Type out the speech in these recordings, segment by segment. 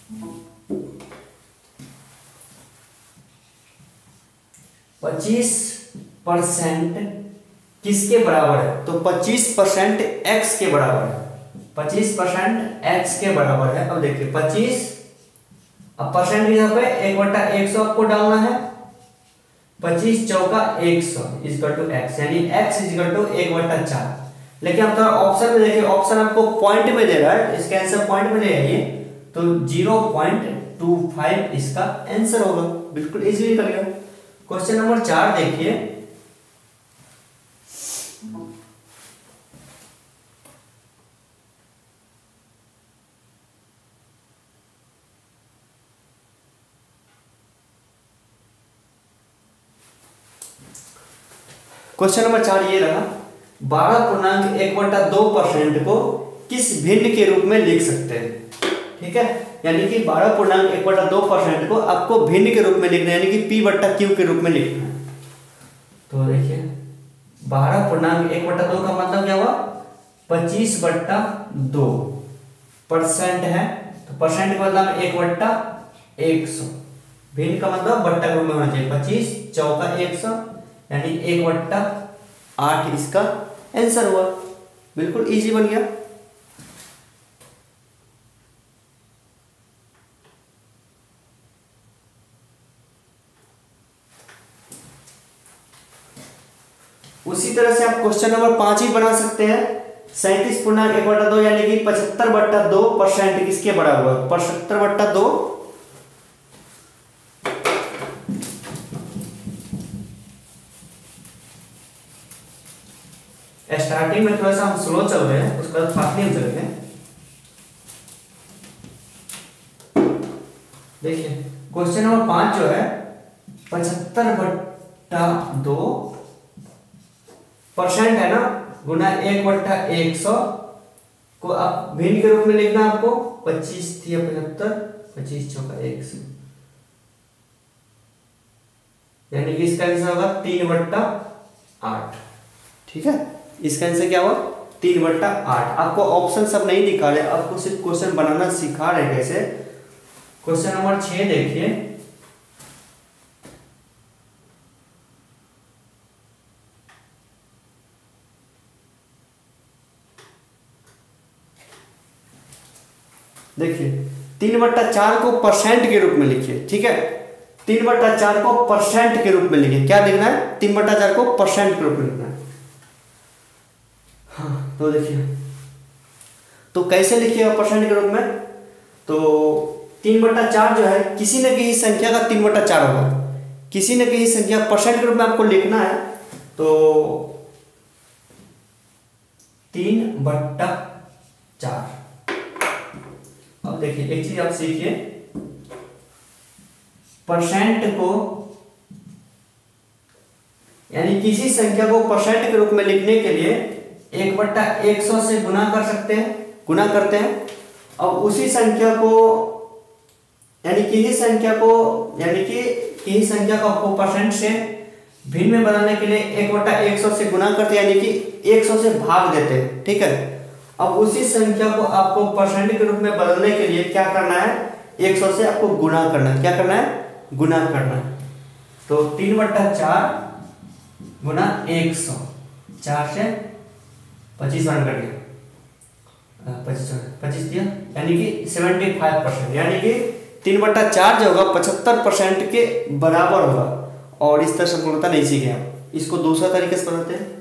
25% किसके बराबर है? तो 25% x के बराबर है। 25% x के बराबर है। अब देखिए 25, अब परसेंट यहाँ पे 1/100 आपको डालना है। 25 चौका 100 इक्वल टू x, यानी x इक्वल टू 1/4। लेकिन अब थोड़ा ऑप्शन में देखिए, ऑप्शन आपको पॉइंट में दे रहा है, इसका आंसर पॉइंट में दे रहा है ये, तो 0.25 इसका आंसर होगा। बिल्कुल इजीली कर लिया। क्वेश्चन नंबर 4 देखिए, क्वेश्चन नंबर 4 ये रहा, 12.1/2% को किस भिन्न के रूप में लिख सकते हैं? ठीक है, यानी कि 12.1/2% को आपको भिन्न के रूप में लिखना है, यानी कि p/q के रूप में लिखना है। तो देखिए 12.1/2 का मतलब क्या हुआ? 25/2% है, तो परसेंट का मतलब 1/100। भिन्न का मतलब बट्टा के रूप में होना चाहिए। 25 चौका 100 यानी 1/8 इसका आंसर हुआ। बिल्कुल इजी बन गया। उसी तरह से आप क्वेश्चन नंबर 5 ही बना सकते हैं। 37.1/2 यानी कि 75/2% किसके बराबर हुआ? 75/2 स्टार्टिंग में थोड़ा सा हम स्लो चल रहे हैं, उसके बाद फास्ट हम चलेंगे। देखिए क्वेश्चन नंबर 5 जो है 75/2% है ना, गुना 1/100 को आप भिन्न के रूप में लिखना है आपको। 25 थी 75, 25 चौका 100, यानी कि इसका आंसर होगा 3/8। ठीक है, इसका आंसर क्या हुआ? 3/8। आपको ऑप्शन सब नहीं दिखा रहे, आपको सिर्फ क्वेश्चन बनाना सिखा रहे कैसे। क्वेश्चन नंबर 6 देखिए, देखिए 3/4 को परसेंट के रूप में लिखिए। ठीक है, 3/4 को परसेंट के रूप में लिखिए। क्या लिखना है? 3/4 को परसेंट के रूप में लिखना है। हाँ, तो देखिए तो कैसे लिखिएगा परसेंट के रूप में? तो 3/4 जो है किसी न किसी संख्या का 3/4 होगा। किसी न किसी संख्या परसेंट के रूप में आपको लिखना है, तो 3/4। अब देखिए एक चीज आप सीखिए, परसेंट को यानी किसी संख्या को परसेंट के रूप में लिखने के लिए 1/100 से गुना कर सकते हैं, गुना करते हैं। अब उसी संख्या को यानी किसी संख्या को परसेंट से भिन्न में बनाने के लिए 1/100 से गुना करते हैं, यानी कि 100 से भाग देते हैं। ठीक है, अब उसी संख्या को आपको परसेंट के रूप में बदलने के लिए क्या करना है? 100 से आपको गुना करना है। क्या करना है? गुना करना है। तो 3/4 गुना 100, 4 से 25 वन कर दिया, 25 दिया, यानी कि 75%, यानी कि 3/4 जो होगा 75% के बराबर होगा। और इस तरह से पूर्णता नहीं सीखे आप, इसको दूसरा तरीके से बनाते हैं।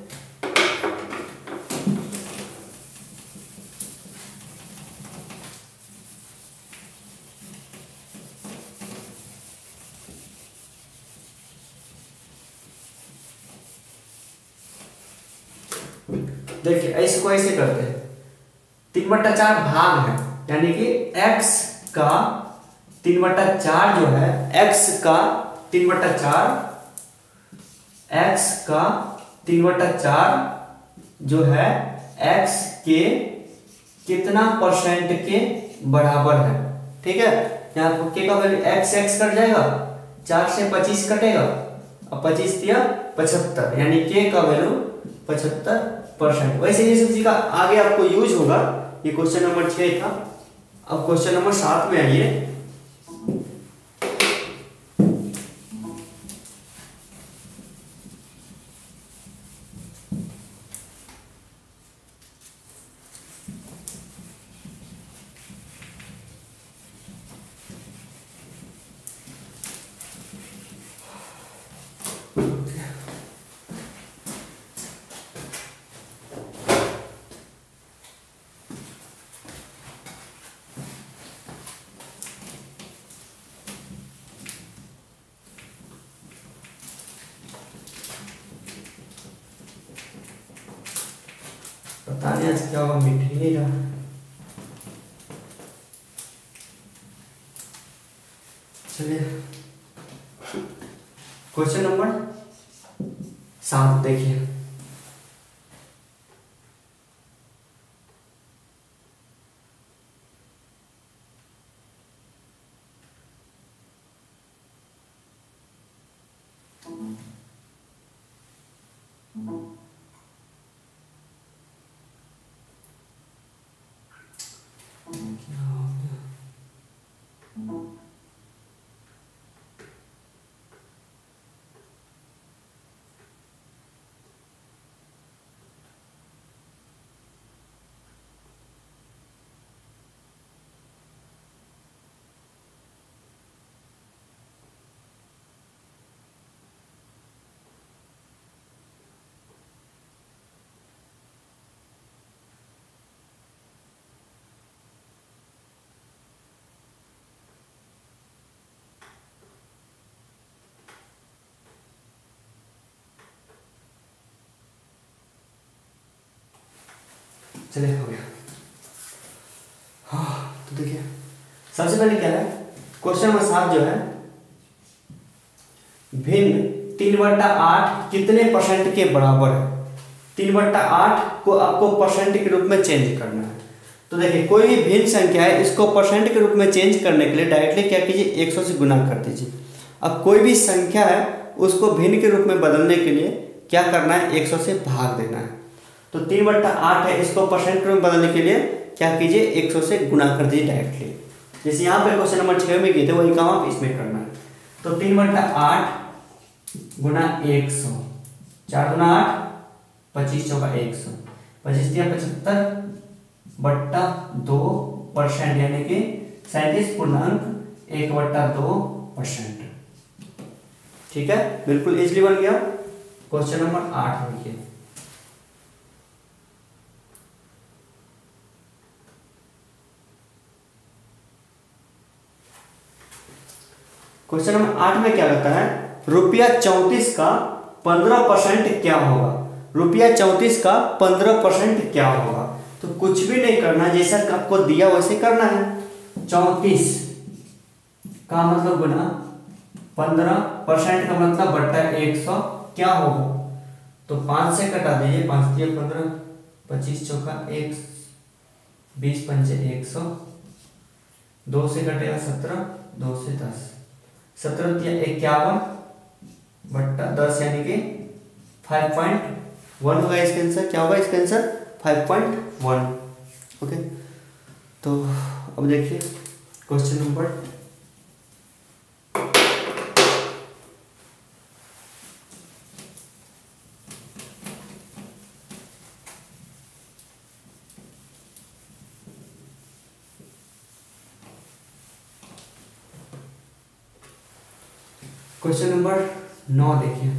देखिए इसको ऐसे करते हैं, 3/4 भाग है, यानी कि x का 3/4 जो है, x का 3/4 जो है x के कितना परसेंट के बराबर है। ठीक है, यहाँ पर के का वैल्यू x कट जाएगा, 4 से 25 कटेगा, अब 25 दिया 75, यानी के का वैल्यू 75%। वैसे ये सब चीज का आगे आपको यूज होगा। ये क्वेश्चन नंबर 6 था। अब क्वेश्चन नंबर 7 में आइए। आज क्या होगा, मिट ही नहीं रहा। चलिए क्वेश्चन नंबर 7 देखिए। चलिए हो गया। हाँ तो देखिए सबसे पहले क्या है, क्वेश्चन नंबर 7 जो है, भिन्न 3/8 कितने परसेंट के बराबर है। 3/8 को आपको परसेंट के रूप में चेंज करना है। तो देखिए कोई भी भिन्न संख्या है, इसको परसेंट के रूप में चेंज करने के लिए डायरेक्टली क्या कीजिए, 100 से गुना कर दीजिए। अब कोई भी संख्या है उसको भिन्न के रूप में बदलने के लिए क्या करना है, 100 से भाग देना है। तो 3/8 है, इसको परसेंट में बदलने के लिए क्या कीजिए, 100 से गुना कर दीजिए डायरेक्टली। जैसे यहाँ पे क्वेश्चन नंबर 6 में किए थे वही काम आप इसमें करना है। तो 3/8 गुना 100, 4 गुना 8, 25 चौका 100, 25 या 75/2%, यानी कि 37.1/2%। ठीक है, बिल्कुल इजली बन गया। क्वेश्चन नंबर 8 देखिए। क्वेश्चन नंबर 8 में क्या रहता है, रुपया 34 का 15% क्या होगा। रुपया 34 का 15% क्या होगा। तो कुछ भी नहीं करना, जैसा आपको दिया वैसे करना है। 34 का मतलब गुना 15% का मतलब बट्टा 100 क्या होगा। तो 5 से कटा दीजिए, 5 दिया 15, 25 चौका 1, 20 पंचे 100, 2 से कटेगा 17, 2 से 10, 17 दिया 51 बट्टा 10, यानी कि 5.1 होगा इसका आंसर। क्या होगा इसका आंसर, 5.1। ओके, तो अब देखिए क्वेश्चन नंबर 9 देखिए।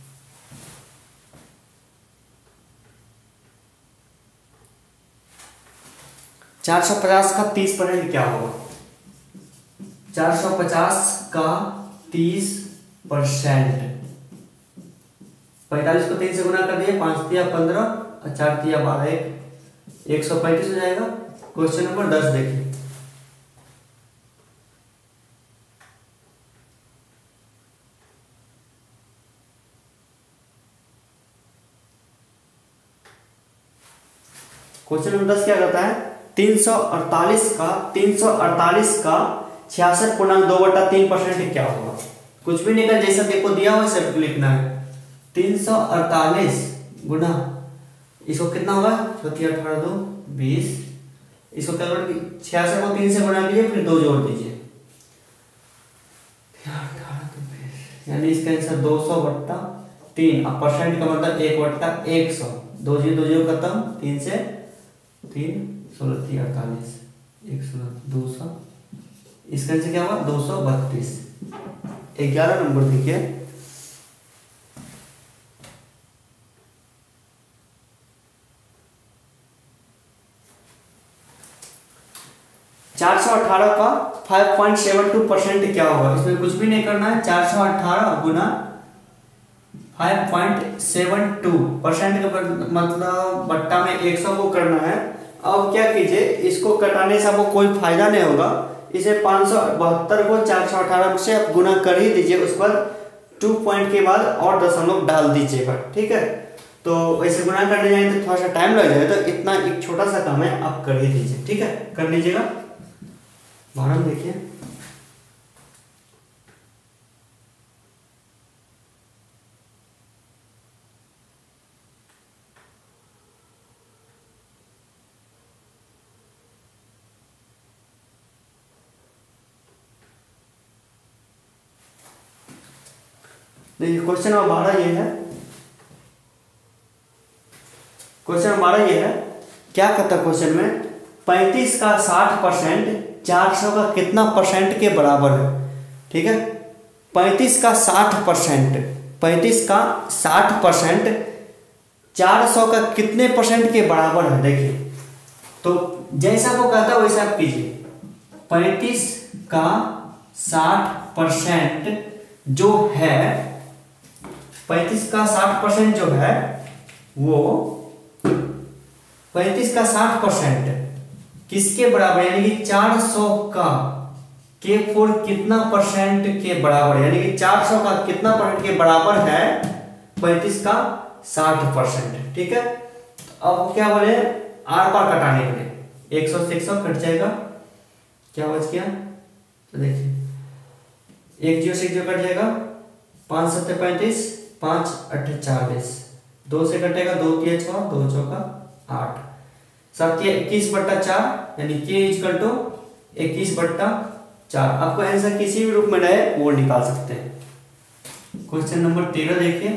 चार सौ पचास का 30% क्या होगा। 450 का 30%, 45 को 3 से गुना कर दिए, 5 दिया 15 और 4 दिया 12, 135 हो जाएगा। क्वेश्चन नंबर 10 देखिए। क्वेश्चन नंबर 10 क्या कहता है, 348 का 66.2/3% क्या होगा। कुछ भी नहीं कर, जैसा देखो दिया हुआ सब लिखना है। 348 गुना, इसको कितना होगा, 18 2 20, इसको क्या करोगे, 66 को 3 से गुना कीजिए, फिर 2 जोड़ दीजिए, 18 2 20, यानी इसका आंसर 200/3। अब परसेंट का मतलब 1/100, 2 0 खत्म, 3 से 3 16 48, 116 200, इसका आंसर क्या होगा 232। 11 नंबर देखिए। चार सौ 18 का 5.72% क्या होगा। इसमें कुछ भी नहीं करना है, 418 गुना 5.72% का मतलब बट्टा में 100 को करना है। अब क्या कीजिए, इसको कटाने से आपको कोई फायदा नहीं होगा। इसे 572 को 418 से आप गुना कर ही दीजिए, उसके बाद 2 पॉइंट के बाद और दशमलव डाल दीजिएगा, ठीक है। तो ऐसे गुना करने जाएंगे तो थोड़ा सा टाइम लग जाएगा, तो इतना एक छोटा सा काम है, आप कर ही दीजिए, ठीक है, कर लीजिएगा। बारह देखिए, देखिए क्वेश्चन नंबर 12 ये है। क्वेश्चन नंबर 12 ये है, क्या कहता है क्वेश्चन में, 35 का 60% 400 का कितना परसेंट के बराबर है, ठीक है। 35 का 60%, 35 का 60% 400 का कितने परसेंट के बराबर है। देखिए तो जैसा वो कहता है वैसा आप कीजिए। 35 का 60% जो है, 35 का 60% जो है वो 35 का 60% किसके बराबर, यानी कि 400 का के फोर कितना परसेंट के बराबर, यानी कि 400 का कितना परसेंट के बराबर है 35 का 60%, ठीक है। अब क्या बोले, आर पार कटाने के लिए 100 से 100 कट जाएगा, क्या बच गया, तो देखिए 1 0 से 1 0 कट जाएगा, 5 7 35, 5 8 40, 2 से कटेगा, 2 3 6, 2 चौका 8, 7 21/4, यानी k इक्वल टू 21/4। आपको आंसर किसी भी रूप में रहे वो निकाल सकते हैं। क्वेश्चन नंबर 13 देखिए,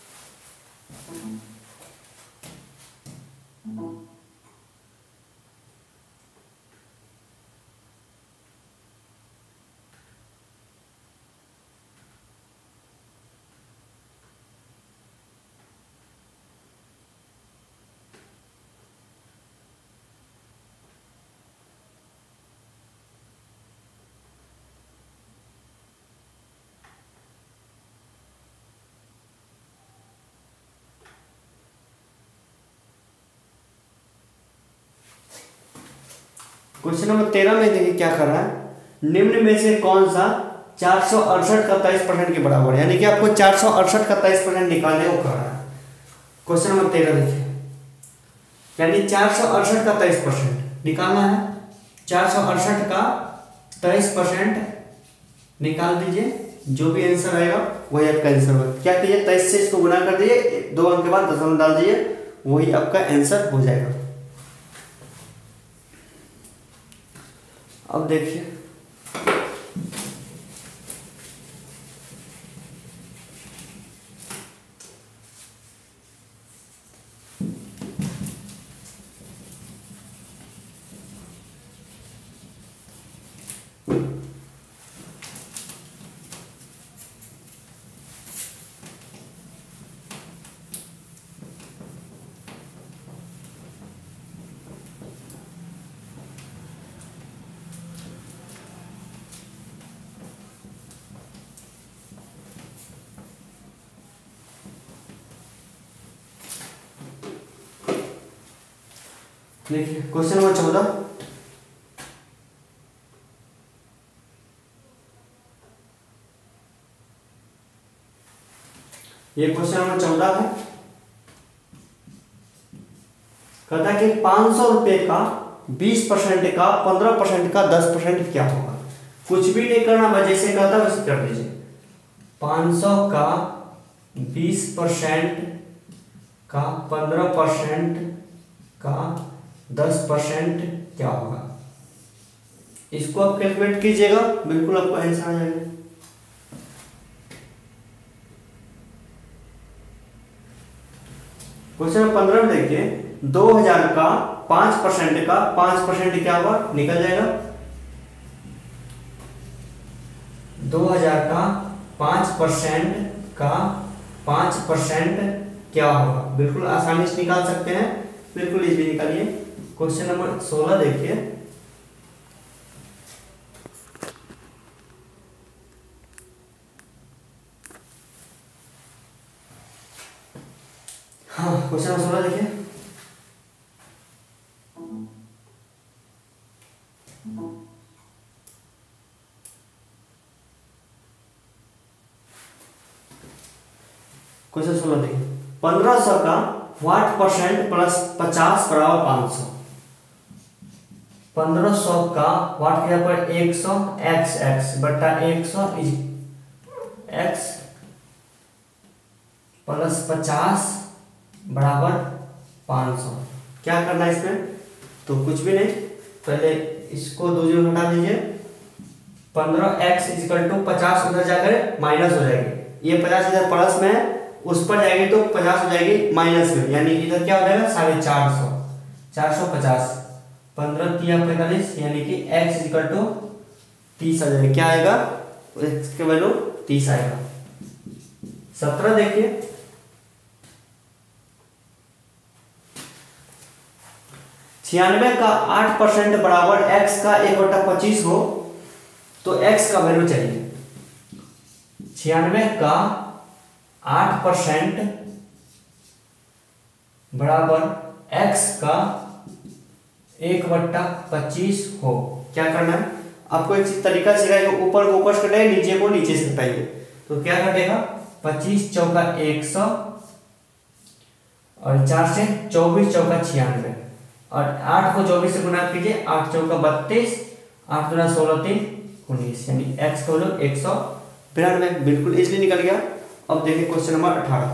क्वेश्चन नंबर 13 में देखिए क्या कर रहा है, निम्न में से कौन सा 468 का 23% के बराबर है, यानी कि आपको 468 का 23% निकालने को कह रहा है। क्वेश्चन नंबर 13 देखिए, यानी 468 का 23% निकालना है। 468 का 23% निकाल दीजिए, जो भी आंसर आएगा वही आपका आंसर होगा। क्या कीजिए, 23 से इसको गुना कर दीजिए, 2 अंक के बाद दशमलव डाल दीजिए, वही आपका आंसर हो जाएगा। अब देखिए देखिए क्वेश्चन नंबर 14, ये क्वेश्चन नंबर 14 है। कहता है कि 500 रुपए का 20% का 15% का 10% क्या होगा। कुछ भी नहीं करना, मैं जैसे कहता वैसे कर दीजिए। 500 का 20% का 15% का 10% क्या होगा, इसको आप कैलकुलेट कीजिएगा, बिल्कुल आपको आंसर आ जाएगा। क्वेश्चन नंबर 15 में देखिए, 2000 का 5% का 5% क्या होगा, निकल जाएगा। 2000 का 5% का 5% क्या होगा, बिल्कुल आसानी से निकाल सकते हैं, बिल्कुल इजीली निकालिए। क्वेश्चन नंबर 16 देखिए, हाँ, क्वेश्चन नंबर 16 देखिए। क्वेश्चन 16 देखिए, 1500 का वाट परसेंट प्लस 50 बराबर 500। 1500 का वाट के यहाँ पर 100 x बट्टा 100 x प्लस 50 बराबर 500। क्या करना है इसमें? तो कुछ भी नहीं, पहले इसको दो जीरो हटा दीजिए। 15x इक्वल टू 50 उधर जाकर माइनस हो जाएगी, ये 50 इधर प्लस में है, उस पर जाएगी तो 50 हो जाएगी माइनस में, यानी इधर क्या हो जाएगा 450, 450। 15 तिया 45 यानी कि x इक्वल टू 30 आ जाएगा। क्या आएगा? x के वैल्यू 30 आएगा। 17 देखिए, 96 का 8% बराबर x का 1/25 हो तो x का वैल्यू चाहिए। 96 का 8% बराबर x का 1/25 हो। क्या करना है आपको? एक तरीका सिखाएगा, ऊपर को ऊपर से कटाइए, नीचे को नीचे से कटाइए। तो क्या कटेगा? 25 चौका 100 और 4 से 24 चौका 96 और 8 को 24 से गुना कीजिए, 8 चौका 32, 8 गुना 16 3 19, यानी x को लो 192। बिल्कुल इजीली निकल गया। अब देखिए क्वेश्चन नंबर 18।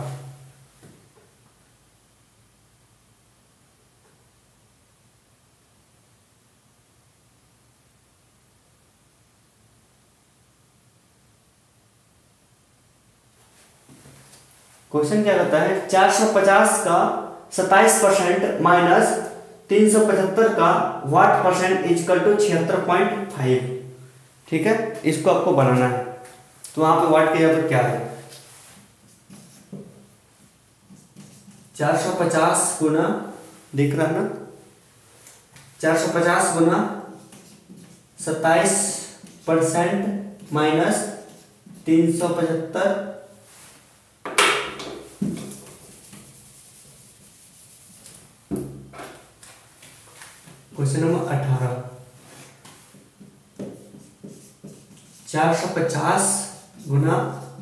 क्वेश्चन क्या कहता है? 450 का 27% माइनस 375 का वाट परसेंट इक्वल टू 76.5। ठीक है, इसको आपको बनाना है। तो वहां पे वाट के यहाँ पर क्या है? 450 गुना, दिख रहा है ना, 450 गुना 27% माइनस 375। Question number 18। 450 गुना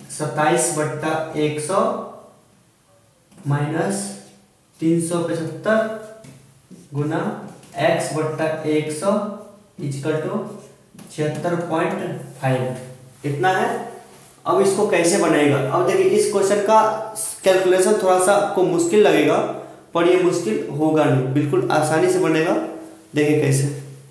27/100 माइनस 375 गुना x बट्टा 100 इक्वल टू 76.5। इतना है। अब इसको कैसे बनेगा? अब देखिए, इस क्वेश्चन का कैलकुलेशन थोड़ा सा आपको मुश्किल लगेगा, पर ये मुश्किल होगा नहीं, बिल्कुल आसानी से बनेगा। देखिए कैसे।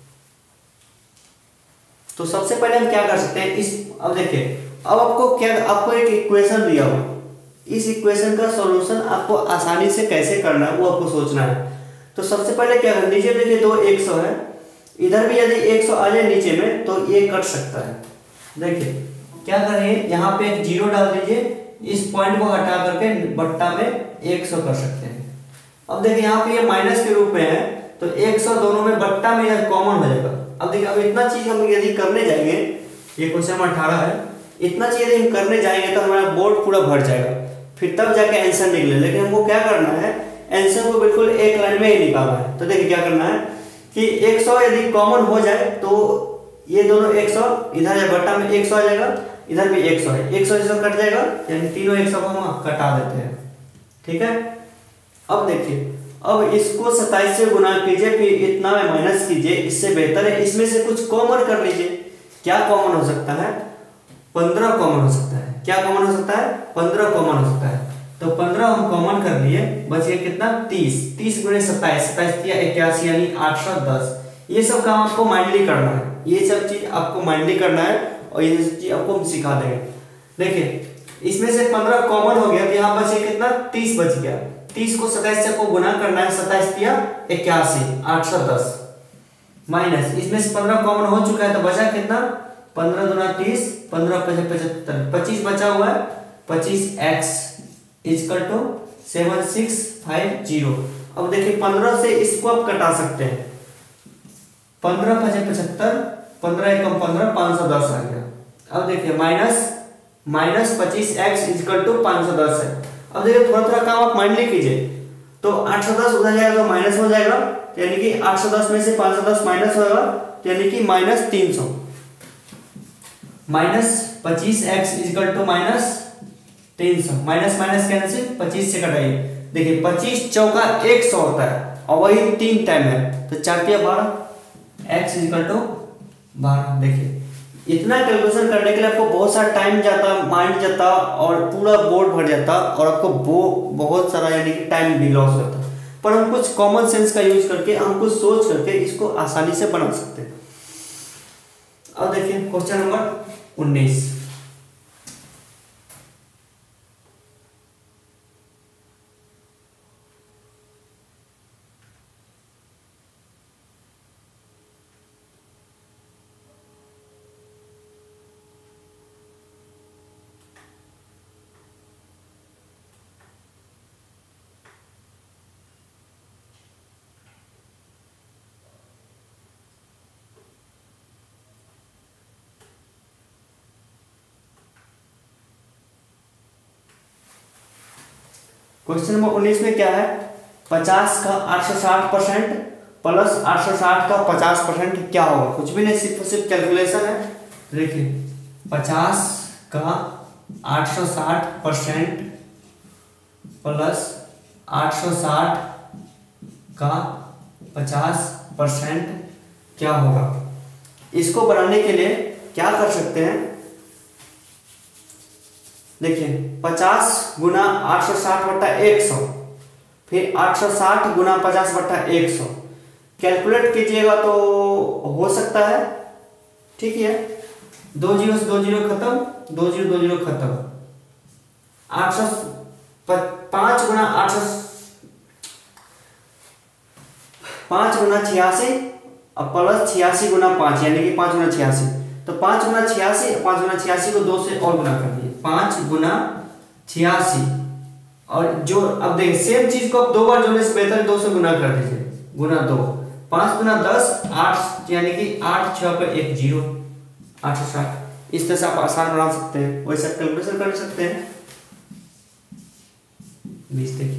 तो सबसे पहले हम क्या कर सकते हैं अब देखिए, अब आपको एक इक्वेशन दिया हो, इस इक्वेशन का सॉल्यूशन आपको आसानी से कैसे करना है वो आपको सोचना है। तो सबसे पहले क्या कर नीचे देखिए, दो 100 है, इधर भी यदि 100 आ जाए नीचे में तो ये कट सकता है। देखिए क्या करें, यहाँ पे एक जीरो डाल दीजिए, इस पॉइंट को हटा करके बट्टा में 100 कर सकते हैं। अब देखिए यहाँ पे ये माइनस के रूप में है, तो 100 दोनों में बट्टा में यह कॉमन हो जाएगा। अब देखिए, अब इतना चीज हम यदि करने जाएंगे, ये क्वेश्चन नंबर 18 है, इतना चीज यदि हम करने जाएंगे तो हमारा बोर्ड पूरा भर जाएगा, फिर तब जाके आंसर निकले। लेकिन हमको क्या करना है, आंसर को बिल्कुल एक लाइन में ही निकालना है। तो देखिए क्या करना है कि 100 यदि कॉमन हो जाए तो ये दोनों 100 इधर है, बट्टा में 100 आ जाएगा, इधर भी 100 है, 100 कट जाएगा, यानी तीनों 100 को हम कटा देते हैं। ठीक है, अब देखिए, अब इसको 27 से गुना कीजिए, फिर इतना में माइनस कीजिए, इससे बेहतर है इसमें से कुछ कॉमन कर लीजिए। क्या कॉमन हो सकता है? 15 कॉमन हो सकता है। क्या कॉमन हो सकता है? 15 कॉमन हो सकता है। तो 15 हम कॉमन कर लिए, बच गया कितना? 30। 30 गुणे 27, 27 या 81 यानी 810। ये सब काम आपको माइंडली करना है, ये सब चीज आपको माइंडली करना है और ये सब चीज आपको हम सिखा देंगे। देखिए इसमें से 15 कॉमन हो गया तो यहाँ बचे कितना? 30 बच गया। 30 को 27 से आपको गुना करना है, 27 या 81 810 माइनस इसमें से 15 कॉमन हो चुका है, तो बचा कितना? 15 दूना 30, 15 75, 25 बचा हुआ है। 25x equal to 7650। अब देखिए 15 से इसको आप कटा सकते हैं, 15 5 75, 15 एकम 15, 510 आ गया। अब देखिए माइनस 25x इक्वल टू 510 है। अब देखिए थोड़ा थोड़ा काम आप माइंडली कीजिए। तो 810 उधर जाएगा तो माइनस हो जाएगा, तो यानी कि 810 में से 510 माइनस होगा, तो यानी कि minus 300, minus 25x equal to minus 300, minus minus cancel, 25 से कटाइए। देखिए 25 चौका 100 होता है और वही 3 टाइम है, तो 4 तिया 12, x इजिकल टू 12। देखिए इतना कैलकुलेशन करने के लिए आपको बहुत सारा टाइम जाता, माइंड जाता और पूरा बोर्ड भर जाता और आपको बहुत सारा यानी कि टाइम भी लॉस होता। पर हम कुछ कॉमन सेंस का यूज करके, हम कुछ सोच करके इसको आसानी से बना सकते हैं। अब देखिए क्वेश्चन नंबर 19। क्वेश्चन नंबर 19 में क्या है, 50 का 860% प्लस 860 का 50% क्या होगा? कुछ भी नहीं, सिर्फ कैलकुलेशन है। देखिए 50 का 860% प्लस 860 का 50% क्या होगा? इसको बनाने के लिए क्या कर सकते हैं, देखिए 50 गुना 860 बट्टा 100, फिर 860 गुना 50 बट्टा 100 कैलकुलेट कीजिएगा तो हो सकता है। ठीक है, 2 जीरो से 2 जीरो खत्म, 2 जीरो 2 जीरो खत्म। 5 गुना 800, 5 गुना 86 और प्लस 86 गुना 5 यानी कि 5 गुना 86, तो 5 गुना 86, 5 गुना 86 को 2 से और गुना कर दिए, 5 गुना 86। और जो अब देखिए सेम चीज को आप 2 बार जोड़ने से बेहतर है 2 से गुना कर दीजिए, गुना 2, 5 गुना 10 8 यानी कि 8 6 पे 1 0, 860। इस तरह से आप आसान बना सकते हैं, वैसे कैलकुलेशन कर सकते हैं। 20 देखिए